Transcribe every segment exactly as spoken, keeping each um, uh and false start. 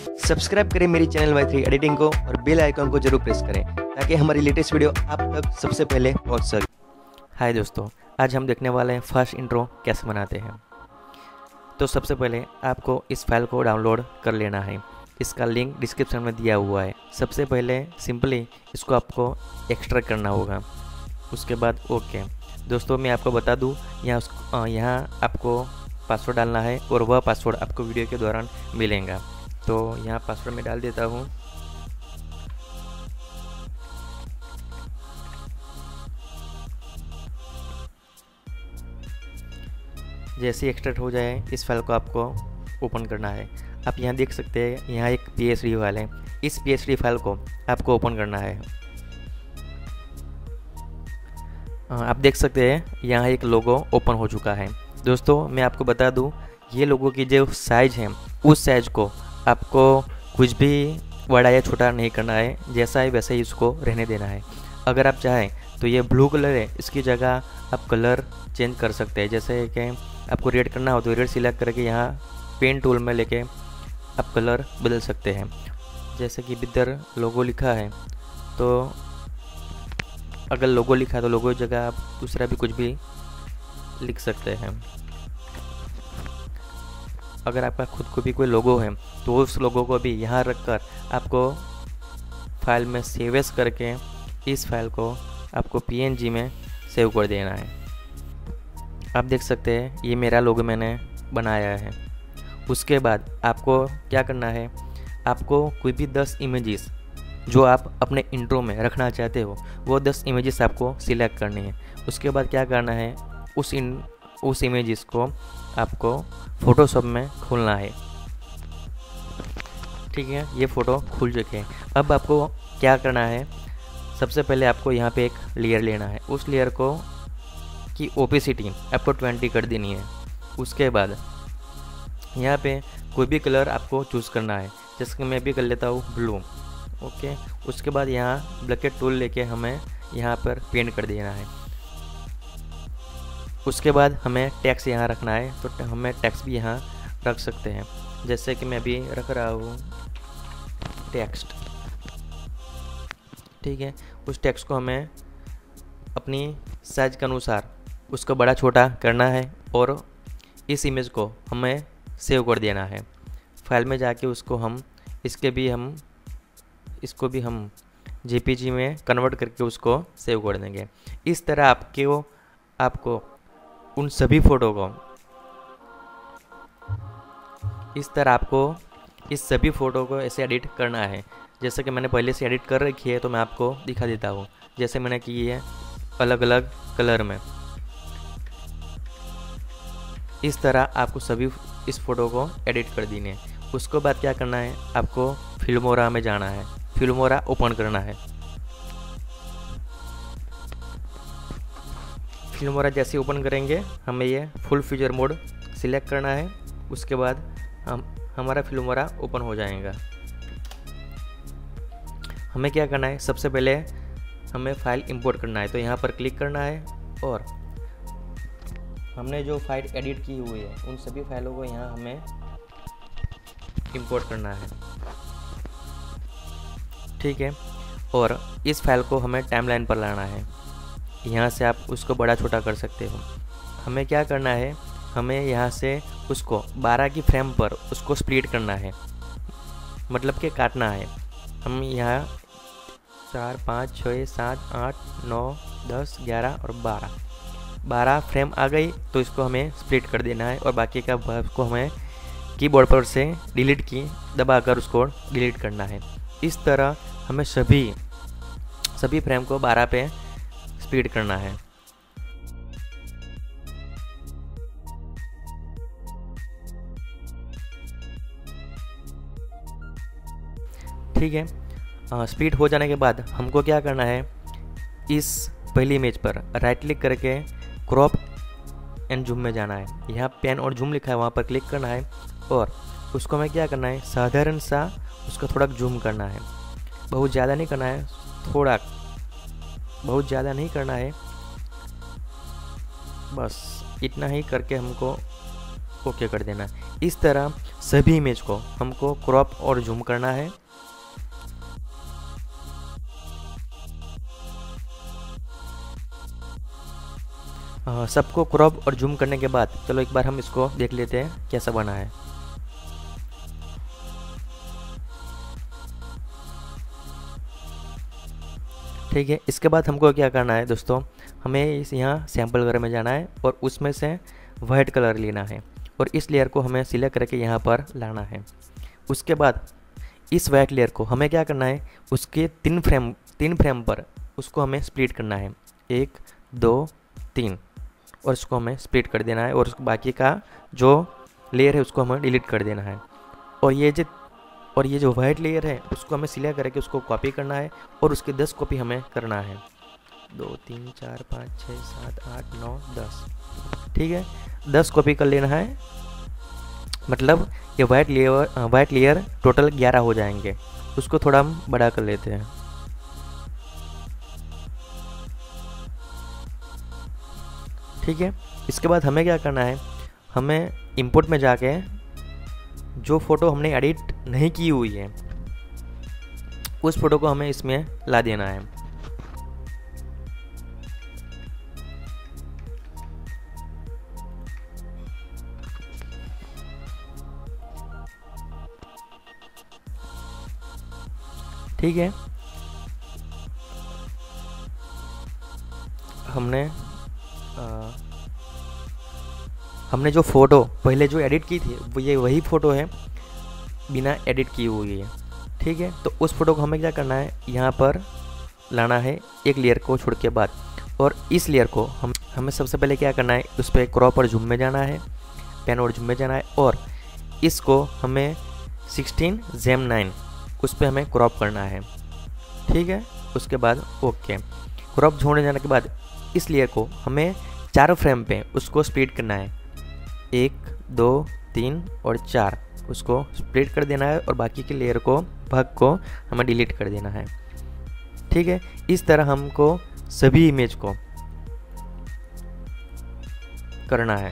Subscribe करें मेरी channel Y three editing को और बेल आइकन को जरूर प्रेस करें ताकि हमारी लेटेस्ट वीडियो आप तक सबसे पहले पहुंच सके। हाय दोस्तों, आज हम देखने वाले हैं फर्स्ट इंट्रो कैसे बनाते हैं। तो सबसे पहले आपको इस फाइल को डाउनलोड कर लेना है। इसका लिंक डिस्क्रिप्शन में दिया हुआ है। सबसे पहले सिंपली इसको आपको एक्सट्रैक्ट करना होगा, उसके बाद ओके। दोस्तों मैं आपको बता दूं, यहाँ यहाँ आपको पासवर्ड डालना है और वह पासवर्ड आपको वीडियो के दौरान मिलेगा। तो यहाँ पासवर्ड मैं डाल देता हूँ। जैसे ही एक्सट्रैक्ट हो जाए इस फाइल को आपको ओपन करना है। आप यहाँ देख सकते हैं, यहाँ एक पी एस डी फाइल है। इस पी एस डी फाइल को आपको ओपन करना है। आप देख सकते हैं यहाँ एक लोगो ओपन हो चुका है। दोस्तों मैं आपको बता दूं, ये लोगों की जो साइज है उस साइज को आपको कुछ भी बड़ा या छोटा नहीं करना है, जैसा है वैसे ही इसको रहने देना है। अगर आप चाहें तो ये ब्लू कलर है, इसकी जगह आप कलर चेंज कर सकते हैं। जैसे कि आपको रेड करना हो तो रेड सिलेक्ट करके यहाँ पेन टूल में लेके आप कलर बदल सकते हैं। जैसे कि इधर लोगो लिखा है, तो अगर लोगो लिखा है तो लोगो की जगह आप दूसरा भी कुछ भी लिख सकते हैं। अगर आपका खुद को भी कोई लोगो है तो उस लोगो को भी यहाँ रखकर आपको फाइल में सेव एज करके इस फाइल को आपको पी एन जी में सेव कर देना है। आप देख सकते हैं ये मेरा लोगो मैंने बनाया है। उसके बाद आपको क्या करना है, आपको कोई भी दस इमेजेस जो आप अपने इंट्रो में रखना चाहते हो वो दस इमेजेस आपको सिलेक्ट करनी है। उसके बाद क्या करना है, उस इन उस इमेजेस को आपको फोटोशॉप में खोलना है। ठीक है, ये फ़ोटो खुल चुके हैं। अब आपको क्या करना है, सबसे पहले आपको यहाँ पे एक लेयर लेना है। उस लेयर को की ओपेसिटी आपको ट्वेंटी कर देनी है। उसके बाद यहाँ पे कोई भी कलर आपको चूज़ करना है, जैसे कि मैं भी कर लेता हूँ ब्लू। ओके, उसके बाद यहाँ ब्लैकेट टूल लेके हमें यहाँ पर पेंट कर देना है। उसके बाद हमें टेक्स्ट यहाँ रखना है, तो हमें टेक्स्ट भी यहाँ रख सकते हैं। जैसे कि मैं अभी रख रहा हूँ टेक्स्ट। ठीक है, उस टेक्स्ट को हमें अपनी साइज के अनुसार उसको बड़ा छोटा करना है और इस इमेज को हमें सेव कर देना है। फाइल में जाके उसको हम इसके भी हम इसको भी हम जे पी जी में कन्वर्ट करके उसको सेव कर देंगे। इस तरह आपके वो आपको उन सभी फ़ोटो को इस तरह आपको इस सभी फ़ोटो को ऐसे एडिट करना है। जैसे कि मैंने पहले से एडिट कर रखी है, तो मैं आपको दिखा देता हूँ। जैसे मैंने की है अलग अलग कलर में, इस तरह आपको सभी इस फ़ोटो को एडिट कर देनी है। उसके बाद क्या करना है, आपको फिल्मोरा में जाना है, फिल्मोरा ओपन करना है। फिल्मोरा जैसे ओपन करेंगे हमें ये फुल फीचर मोड सिलेक्ट करना है। उसके बाद हम हमारा फिल्मोरा ओपन हो जाएगा। हमें क्या करना है, सबसे पहले हमें फ़ाइल इंपोर्ट करना है, तो यहाँ पर क्लिक करना है और हमने जो फाइल एडिट की हुई है उन सभी फाइलों को यहाँ हमें इंपोर्ट करना है। ठीक है, और इस फाइल को हमें टाइमलाइन पर लाना है। यहाँ से आप उसको बड़ा छोटा कर सकते हो। हमें क्या करना है, हमें यहाँ से उसको बारह की फ्रेम पर उसको स्प्लिट करना है, मतलब कि काटना है। हम यहाँ चार पाँच छः सात आठ नौ दस ग्यारह और बारह बारह फ्रेम आ गई, तो इसको हमें स्प्लिट कर देना है और बाकी का भाग को हमें कीबोर्ड पर से डिलीट की दबाकर उसको डिलीट करना है। इस तरह हमें सभी सभी फ्रेम को बारह पे स्प्लिट करना है। ठीक है, स्प्लिट हो जाने के बाद हमको क्या करना है, इस पहली इमेज पर राइट क्लिक करके क्रॉप एंड जूम में जाना है। यहाँ पेन और जूम लिखा है, वहाँ पर क्लिक करना है और उसको हमें क्या करना है, साधारण सा उसको थोड़ा जूम करना है। बहुत ज़्यादा नहीं करना है, थोड़ा बहुत ज़्यादा नहीं करना है, बस इतना ही करके हमको ओके कर देना है। इस तरह सभी इमेज को हमको क्रॉप और जूम करना है। सबको क्रॉप और जूम करने के बाद चलो एक बार हम इसको देख लेते हैं कैसा बना है। ठीक है, इसके बाद हमको क्या करना है दोस्तों, हमें इस यहाँ सैम्पल कलर में जाना है और उसमें से वाइट कलर लेना है और इस लेयर को हमें सिलेक्ट करके यहाँ पर लाना है। उसके बाद इस वाइट लेयर को हमें क्या करना है, उसके तीन फ्रेम तीन फ्रेम पर उसको हमें स्प्लिट करना है, एक दो तीन, और इसको हमें स्प्लिट कर देना है और बाकी का जो लेयर है उसको हमें डिलीट कर देना है। और ये जो और ये जो वाइट लेयर है उसको हमें सिलेक्ट करके उसको कॉपी करना है और उसकी दस कॉपी हमें करना है, दो तीन चार पाँच छः सात आठ नौ दस। ठीक है, दस कॉपी कर लेना है, मतलब ये white layer white layer total ग्यारह हो जाएंगे। उसको थोड़ा हम बड़ा कर लेते हैं। ठीक है, इसके बाद हमें क्या करना है, हमें इंपोर्ट में जाके जो फ़ोटो हमने एडिट नहीं की हुई है उस फोटो को हमें इसमें ला देना है। ठीक है, हमने आ, हमने जो फ़ोटो पहले जो एडिट की थी वो ये वही फ़ोटो है बिना एडिट की हुई है। ठीक है, तो उस फोटो को हमें क्या करना है, यहाँ पर लाना है एक लेयर को छोड़ के बाद, और इस लेयर को हम हमें सबसे पहले क्या करना है, उस पर क्रॉप और जूम में जाना है, पेन और जूम में जाना है, और इसको हमें सिक्सटीन जेम नाइन उस पर हमें क्रॉप करना है। ठीक है, उसके बाद ओके, क्रॉप छोड़ने जाने के बाद इस लेयर को हमें चार फ्रेम पे उसको स्प्लिट करना है, एक दो तीन और चार, उसको स्प्लिट कर देना है और बाकी के लेयर को भाग को हमें डिलीट कर देना है। ठीक है, इस तरह हमको सभी इमेज को करना है।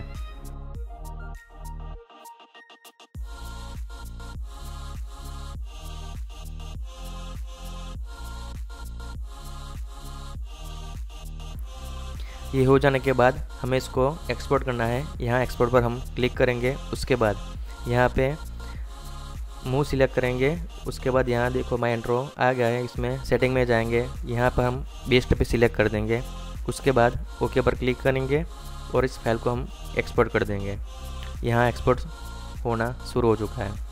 ये हो जाने के बाद हमें इसको एक्सपोर्ट करना है। यहाँ एक्सपोर्ट पर हम क्लिक करेंगे, उसके बाद यहाँ पे मुंह सिलेक्ट करेंगे, उसके बाद यहाँ देखो माई इंट्रो आ गया है, इसमें सेटिंग में जाएंगे, यहाँ पर हम बेस्ट पे सिलेक्ट कर देंगे, उसके बाद ओके पर क्लिक करेंगे और इस फाइल को हम एक्सपोर्ट कर देंगे। यहाँ एक्सपोर्ट होना शुरू हो चुका है।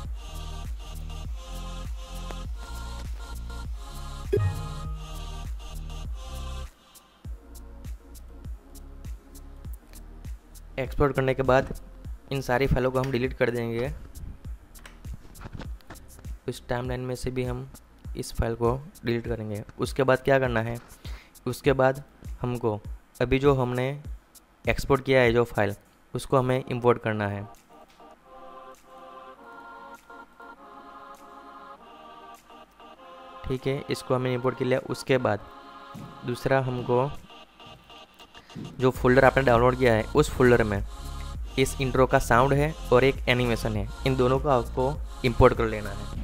एक्सपोर्ट करने के बाद इन सारी फाइलों को हम डिलीट कर देंगे। इस टाइमलाइन में से भी हम इस फाइल को डिलीट करेंगे। उसके बाद क्या करना है, उसके बाद हमको अभी जो हमने एक्सपोर्ट किया है जो फाइल, उसको हमें इंपोर्ट करना है। ठीक है, इसको हमें इंपोर्ट कर लिया। उसके बाद दूसरा हमको जो फोल्डर आपने डाउनलोड किया है उस फोल्डर में इस इंट्रो का साउंड है और एक एनिमेशन है, इन दोनों को आपको इंपोर्ट कर लेना है।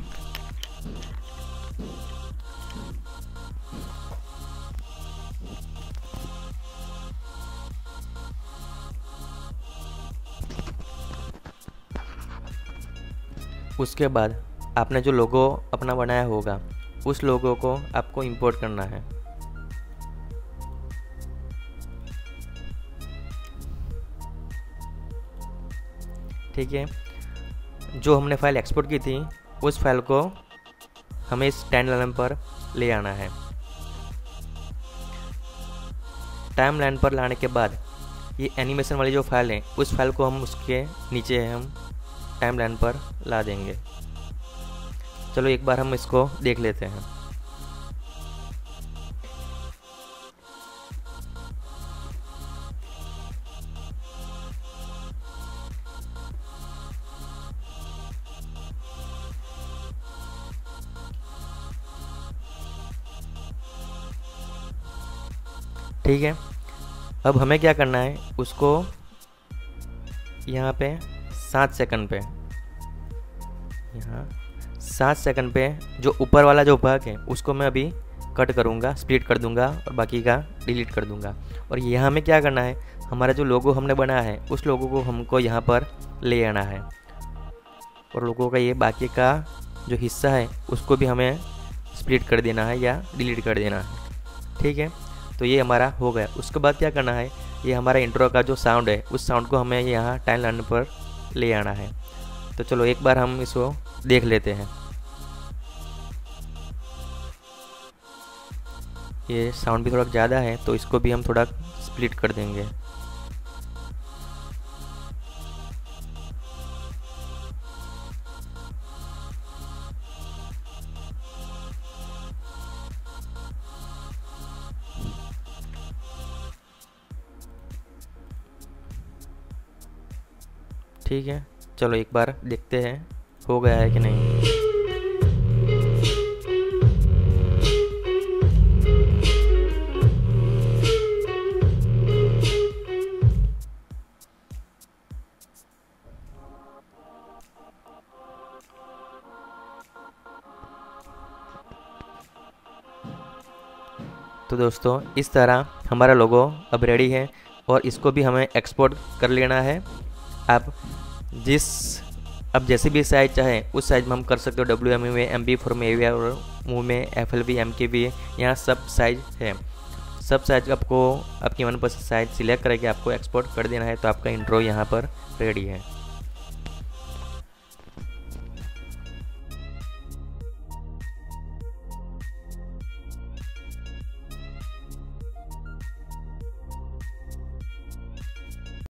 उसके बाद आपने जो लोगो अपना बनाया होगा उस लोगो को आपको इंपोर्ट करना है। ठीक है, जो हमने फाइल एक्सपोर्ट की थी उस फाइल को हमें इस टाइमलाइन पर ले आना है। टाइमलाइन पर लाने के बाद ये एनिमेशन वाली जो फाइल है उस फाइल को हम उसके नीचे हम टाइमलाइन पर ला देंगे। चलो एक बार हम इसको देख लेते हैं। ठीक है, अब हमें क्या करना है, उसको यहाँ पे सात सेकंड पे, यहाँ सात सेकंड पे जो ऊपर वाला जो भाग है उसको मैं अभी कट करूँगा, स्प्लिट कर दूँगा और बाकी का डिलीट कर दूँगा। और यहाँ हमें क्या करना है, हमारा जो लोगो हमने बनाया है उस लोगो को हमको यहाँ पर ले आना है और लोगो का ये बाकी का जो हिस्सा है उसको भी हमें स्प्लिट कर देना है या डिलीट कर देना है। ठीक है, तो ये हमारा हो गया। उसके बाद क्या करना है, ये हमारा इंट्रो का जो साउंड है उस साउंड को हमें यहाँ टाइमलाइन पर ले आना है। तो चलो एक बार हम इसको देख लेते हैं। ये साउंड भी थोड़ा ज़्यादा है तो इसको भी हम थोड़ा स्प्लिट कर देंगे। ठीक है, चलो एक बार देखते हैं हो गया है कि नहीं। तो दोस्तों इस तरह हमारा लोगो अब रेडी है और इसको भी हमें एक्सपोर्ट कर लेना है। आप जिस अब जैसे भी साइज चाहे उस साइज में हम कर सकते हो, डब्ल्यू एम में, एम बी फोर में, ए वी आर मूव में, F L V, M K V, यहाँ सब साइज है। सब साइज आपको आपकी मनपसंद साइज सिलेक्ट करके आपको एक्सपोर्ट कर देना है। तो आपका इंट्रो यहाँ पर रेडी है।